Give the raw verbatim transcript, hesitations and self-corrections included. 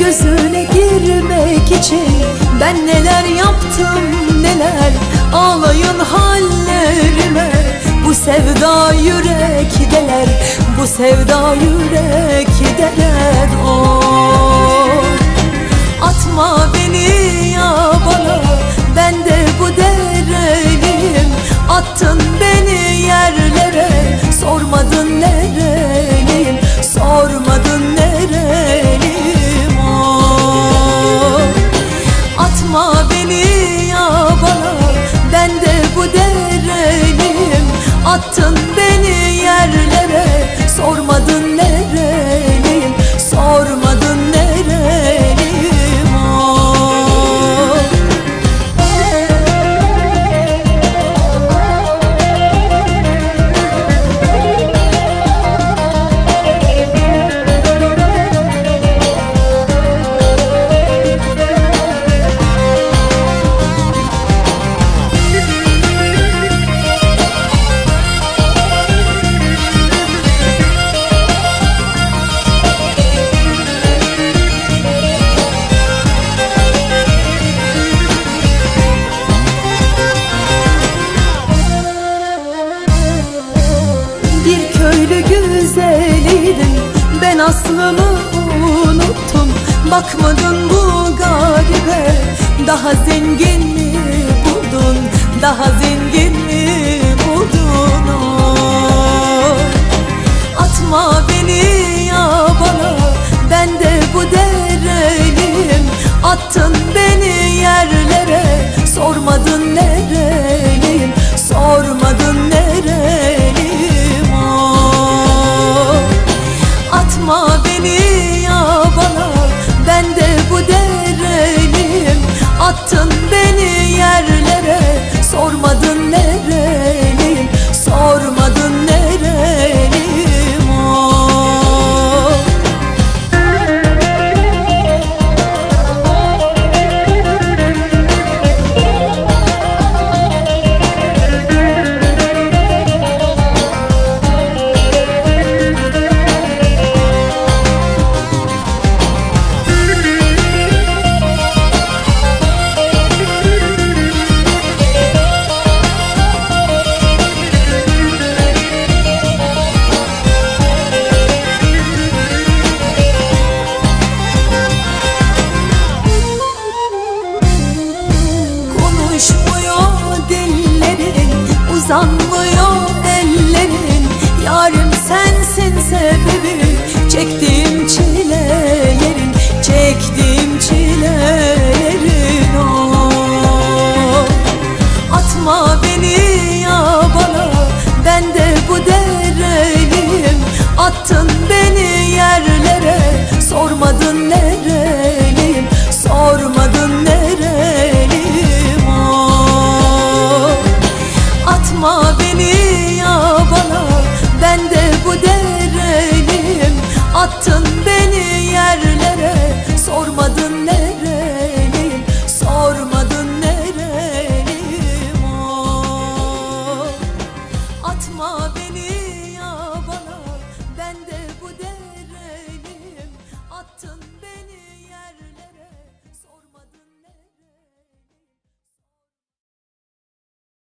gözüne girmek için ben neler yaptım neler, ağlayın hallerime. Bu sevda yürek deler, bu sevda yürek deler. Oh, atma beni yabana, ben de bu dereliyim. Attın beni yerlere, sormadın nereliyim, sormadın nereliyim. Oh, atma beni yabana, ben de bu dereliyim. Attın beni yerlere, sormadın nereliyim, sormadın nereliyim. Oh, bir köylü güzeliydim, ben aslımı unuttum. Bakmadın bu garibe, daha zengin mi buldun, daha zengin mi buldun? Oh, atma beni yabana, ben de bu dereliyim. Attın beni yerlere, sormadın nereliyim, sormadın nereliyim. Oh, atma beni yabana, ben de bu dereliyim. Attın beni yerlere, sormadın nereliyim, sormadın nereliyim. Oh, uzanmıyor ellerin, yarim sensin sebebi. Çektiğim çilelerin, çektiğim çilelerin. Oh, atma beni yabana, ben de bu dereliyim. Attın beni yerlere, sormadın nereliyim, sormadın nereliyim. Oh, atma beni